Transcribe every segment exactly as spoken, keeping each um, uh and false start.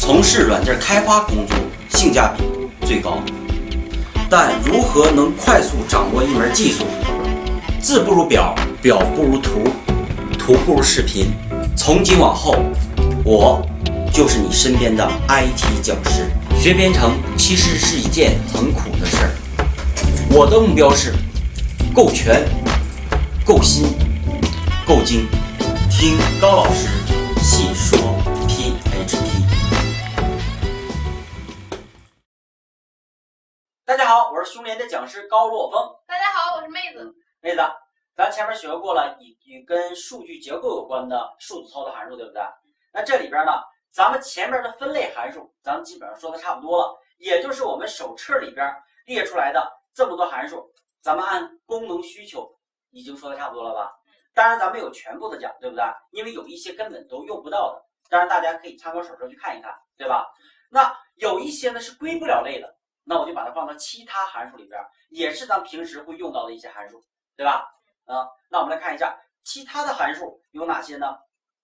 从事软件开发工作性价比最高。但如何能快速掌握一门技术？字不如表，表不如图，图不如视频。从今往后，我就是你身边的 I T 讲师。学编程其实是一件很苦的事儿。我的目标是够全、够新、够精。听高老师细说 P H P。大家好，我是熊联的讲师高若峰。 大家好，我是妹子。 妹子，咱前面学过了以与跟数据结构有关的数字操作函数，对不对？那这里边呢，咱们前面的分类函数，咱们基本上说的差不多了，也就是我们手册里边列出来的这么多函数，咱们按功能需求已经说的差不多了吧？当然咱们有全部的讲，对不对？因为有一些根本都用不到的，当然大家可以参考手册去看一看，对吧？那有一些呢是归不了类的，那我就把它放到其他函数里边，也是咱平时会用到的一些函数，对吧？啊，那我们来看一下其他的函数有哪些呢？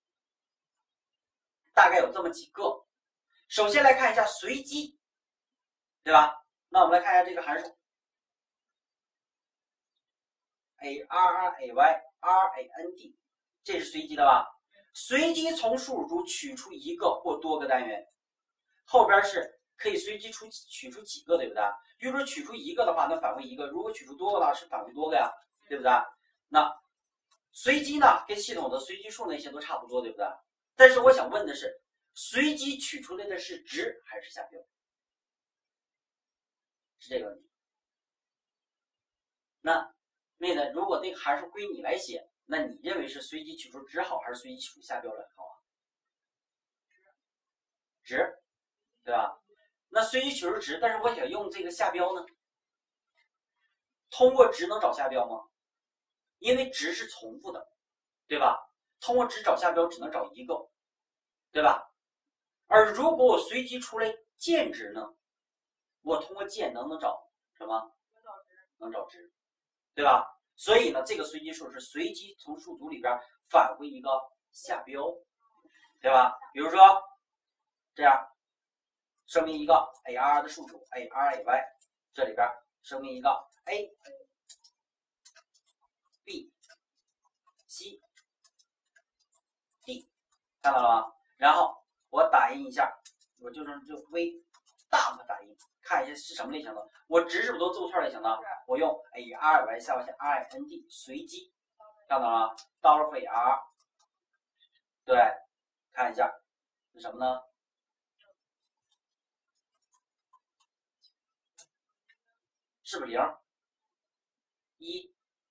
大概有这么几个。首先来看一下随机，对吧？那我们来看一下这个函数 a r r a y r a n d， 这是随机的吧？随机从数中取出一个或多个单元，后边是可以随机出取出几个，对不对？比如说取出一个的话，那返回一个；如果取出多个的话，是返回多个呀，对不对？那随机呢，跟系统的随机数那些都差不多，对不对？但是我想问的是，随机取出来的是值还是下标？是这个问题。那妹子，如果这个函数归你来写，那你认为是随机取出值好，还是随机取出下标来好啊？值，对吧？那随机取出值，但是我想用这个下标呢？通过值能找下标吗？因为值是重复的，对吧？通过值找下标只能找一个，对吧？而如果我随机出来键值呢，我通过键能不能找什么？能找值，对吧？所以呢，这个随机数是随机从数组里边返回一个下标，对吧？比如说这样，声明一个 A R 的数组 A R A Y， 这里边声明一个 A B C D， 看到了吗？然后我打印一下，我就是就 V 大的打印，看一下是什么类型的。我值是不是都字符串类型的？我用 A R Y 下划线 R I N D 随机，看到了吗 ？dollar A R， 对，看一下是什么呢？是不是零？一，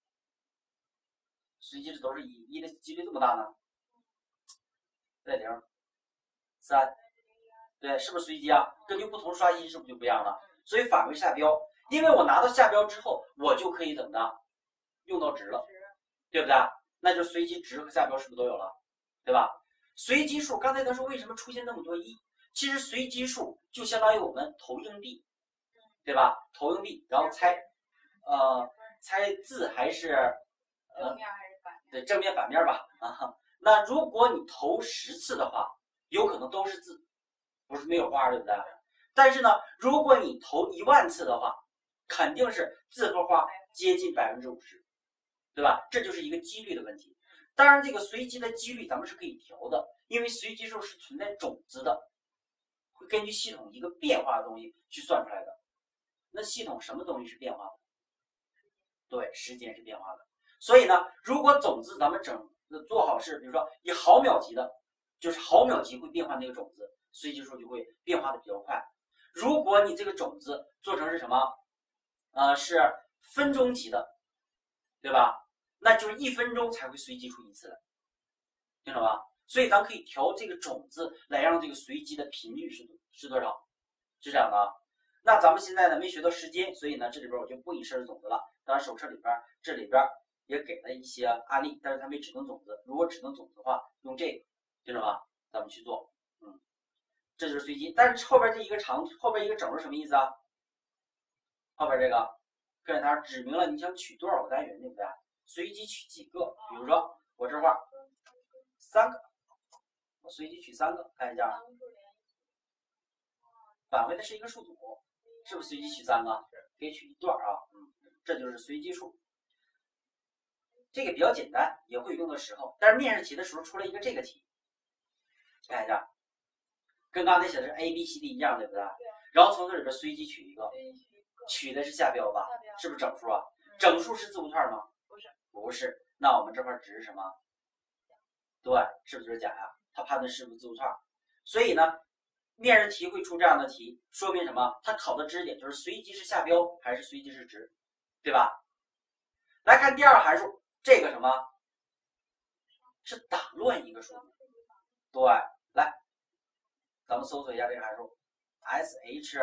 随机值都是一，一的几率这么大呢？对，零，三，对，是不是随机啊？根据不同刷新是不是就不一样了？所以返回下标，因为我拿到下标之后，我就可以怎么的用到值了，对不对？那就随机值和下标是不是都有了，对吧？随机数，刚才他说为什么出现那么多一？其实随机数就相当于我们投硬币，对吧？投硬币，然后猜，呃，猜字还是呃正面还是反面？ 对，正面反面吧。啊，那如果你投十次的话，有可能都是字，不是没有花，对不对？但是呢，如果你投一万次的话，肯定是字和花接近百分之五十，对吧？这就是一个几率的问题。当然，这个随机的几率咱们是可以调的，因为随机数是存在种子的，会根据系统一个变化的东西去算出来的。那系统什么东西是变化的？对，时间是变化的。所以呢，如果种子咱们整做好是，比如说以毫秒级的，就是毫秒级会变化那个种子，随机数就会变化的比较快。如果你这个种子做成是什么？呃，是分钟级的，对吧？那就是一分钟才会随机出一次来，听懂吧？所以咱可以调这个种子来让这个随机的频率是是多少？是这样的啊。那咱们现在呢没学到时间，所以呢这里边我就不以设置种子了。当然手册里边这里边也给了一些案例，但是它没指定种子。如果指定种子的话，用这个，听懂吧？咱们去做，嗯。这就是随机，但是后边这一个长，后边一个整是什么意思啊？后边这个跟着它指明了你想取多少个单元，对不对？随机取几个？比如说我这块三个，我随机取三个，看一下， 返回的是一个数组，是不是随机取三个？可以取一段啊，嗯，这就是随机数。这个比较简单，也会用的时候，但是面试题的时候出了一个这个题，看一下，跟刚才写的是 A B C D 一样，对不对？然后从这里边随机取一个，取的是下标吧？是不是整数啊？整数是字符串吗？ 不是， 不是。那我们这块值是什么？对，是不是就是甲呀？它判断是不是字符串？所以呢，面试题会出这样的题，说明什么？它考的知识点就是随机是下标还是随机是值，对吧？来看第二函数。这个什么是打乱一个数组？对，来，咱们搜索一下这个函数 S H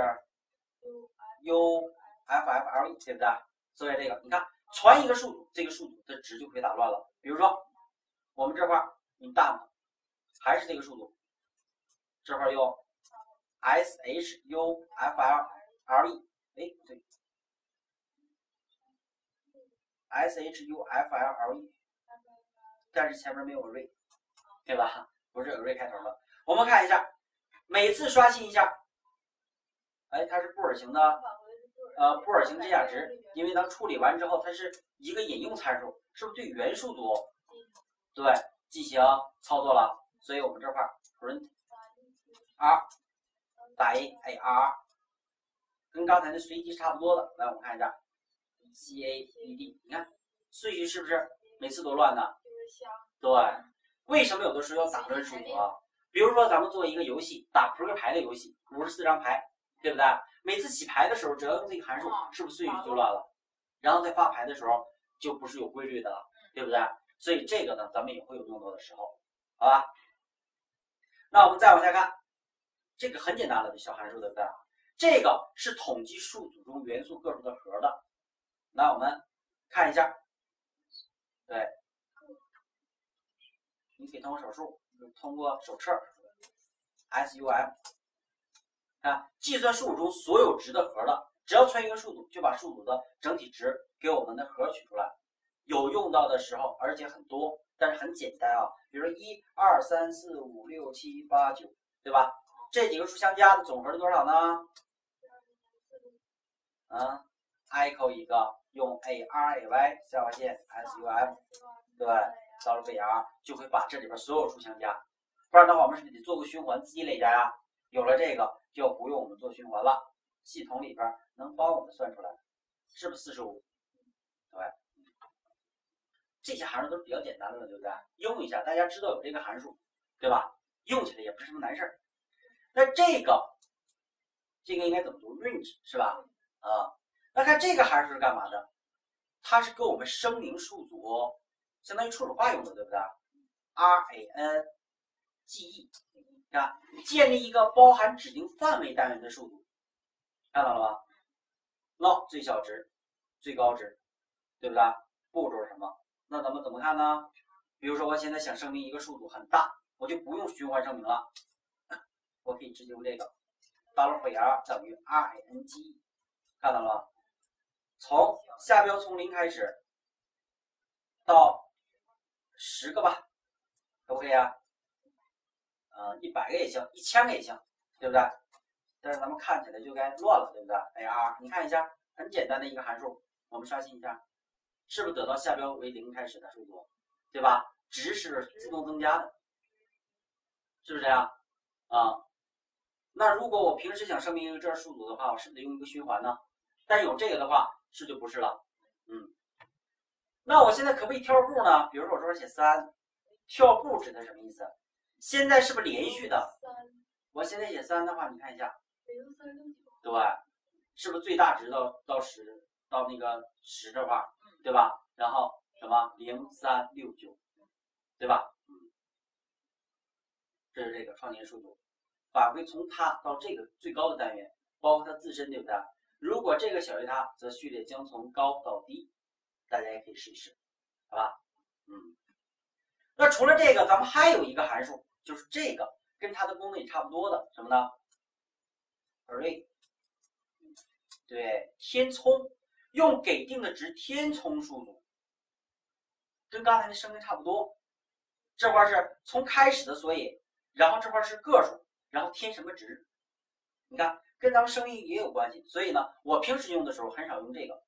U F F L E， 对不对？搜一下这个，你看传一个数组，这个数组的值就可以打乱了。比如说，我们这块你大嘛，还是这个数组，这块用 S H U F L E， 哎，不对。S H U F L E， 但是前面没有 array， 对吧？不是 array 开头的。我们看一下，每次刷新一下，哎，它是布尔型的，呃，布尔型之甲值，因为当处理完之后，它是一个引用参数，是不是对原数组对进行操作了？所以我们这块 print r 打印 ar， 跟刚才的随机差不多的。来，我们看一下。C A E D， 你看顺序是不是每次都乱呢？对，为什么有的时候要打乱数组啊？比如说咱们做一个游戏，打扑克牌的游戏，五十四张牌，对不对？每次洗牌的时候，只要用这个函数，是不是顺序就乱了？然后在发牌的时候就不是有规律的了，对不对？所以这个呢，咱们也会有用到的时候，好吧？那我们再往下看，这个很简单了，小函数对不对？这个是统计数组中元素个数的和的。那我们看一下，对，你可以通过手术，通过手册 S U M， 看计算数组中所有值的和的，只要存一个数组，就把数组的整体值给我们的和取出来。有用到的时候，而且很多，但是很简单啊。比如说一二三四五六七八九，对吧？这几个数相加的总和是多少呢？啊 ，echo 一个。用 A R A Y 下划线 S U M， 对，到了 V R 就会把这里边所有数相加，不然的话我们是不是得做个循环自己累加呀？有了这个就不用我们做循环了，系统里边能帮我们算出来，是不是四十五？对，这些函数都是比较简单的了，对不对？用一下，大家知道有这个函数，对吧？用起来也不是什么难事儿。那这个这个应该怎么读 ？range 是吧？啊。那看这个函数是干嘛的？它是给我们声明数组，相当于初始化用的，对不对 ？R A N G E， 看建立一个包含指定范围单元的数组，看到了吗 ？log 最小值，最高值，对不对？步骤是什么？那咱们怎么看呢？比如说我现在想声明一个数组很大，我就不用循环声明了，我可以直接用这个 $var 等于 R A N G E， 看到了吗？从下标从零开始到十个吧，可不可以啊？嗯，一百个也行，一千个也行，对不对？但是咱们看起来就该乱了，对不对 ？A R， 你看一下，很简单的一个函数，我们刷新一下，是不是得到下标为零开始的数组，对吧？值是自动增加的，是不是这样？啊、嗯，那如果我平时想声明一个这数组的话，我是不是得用一个循环呢？但是有这个的话，是就不是了。嗯，那我现在可不可以跳步呢？比如说我这边写三，跳步指的什么意思？现在是不是连续的？我现在写三的话，你看一下，对，是不是最大值到到十到那个十这块，对吧？然后什么零三六九，对吧？嗯，这是这个创建数组，返回从它到这个最高的单元，包括它自身，对不对？如果这个小于它，则序列将从高到低，大家也可以试一试，好吧？嗯，那除了这个，咱们还有一个函数，就是这个跟它的功能也差不多的，什么呢 ？array， 对，填充，用给定的值填充数组，跟刚才的声明差不多。这块是从开始的所以，然后这块是个数，然后填什么值？ 你看跟咱们声音也有关系，所以呢，我平时用的时候很少用这个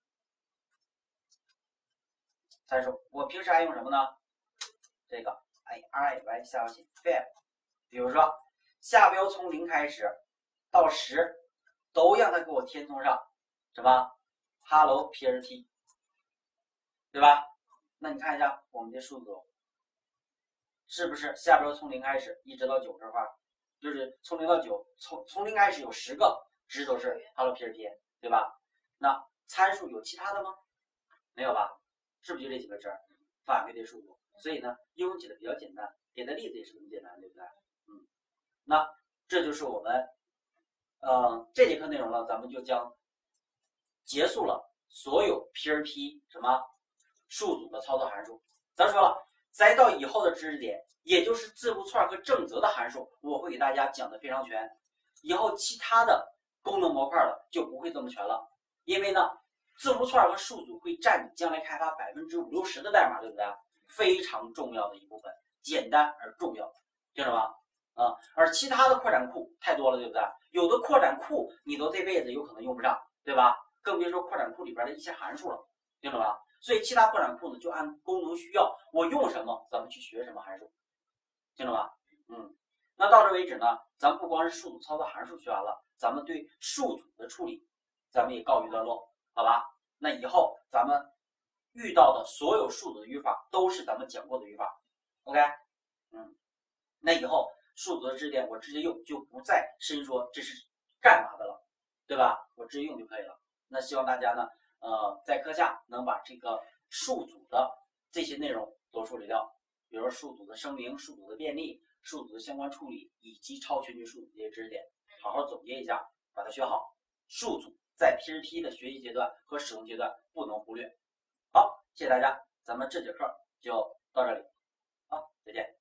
参数，我平时爱用什么呢？这个 i r i y 下标写 fab， 比如说下标从零开始到十，都让它给我填充上什么 hello P R T， 对吧？那你看一下我们这数组是不是下标从零开始一直到九这块，就是从零到九，从从零开始有十个值都是 hello P R T， 对吧？那参数有其他的吗？没有吧？是不是就这几个值？反馈对数组，所以呢应用起来比较简单，给的例子也是很简单，对不对？嗯，那这就是我们呃这节课内容呢，咱们就将结束了所有 P R P 什么数组的操作函数。咱说了，再到以后的知识点，也就是字符串和正则的函数，我会给大家讲的非常全。以后其他的功能模块的就不会这么全了，因为呢，字符串和数组会占你将来开发百分之五六十的代码，对不对？非常重要的一部分，简单而重要，听着吧？啊，而其他的扩展库太多了，对不对？有的扩展库你都这辈子有可能用不上，对吧？更别说扩展库里边的一些函数了，听着吧？所以其他扩展库呢，就按功能需要，我用什么，咱们去学什么函数，听着吧？嗯，那到这为止呢，咱们不光是数组操作函数学完了，咱们对数组的处理，咱们也告一段落，好吧？那以后咱们遇到的所有数组的语法都是咱们讲过的语法 ，OK？ 嗯，那以后数组的知识点我直接用，就不再深说这是干嘛的了，对吧？我直接用就可以了。那希望大家呢，呃，在课下能把这个数组的这些内容都处理掉，比如说数组的声明、数组的便利、数组的相关处理以及超全局数组这些知识点，好好总结一下，把它学好。数组在 P R P 的学习阶段和使用阶段不能忽略。好，谢谢大家，咱们这节课就到这里，好，再见。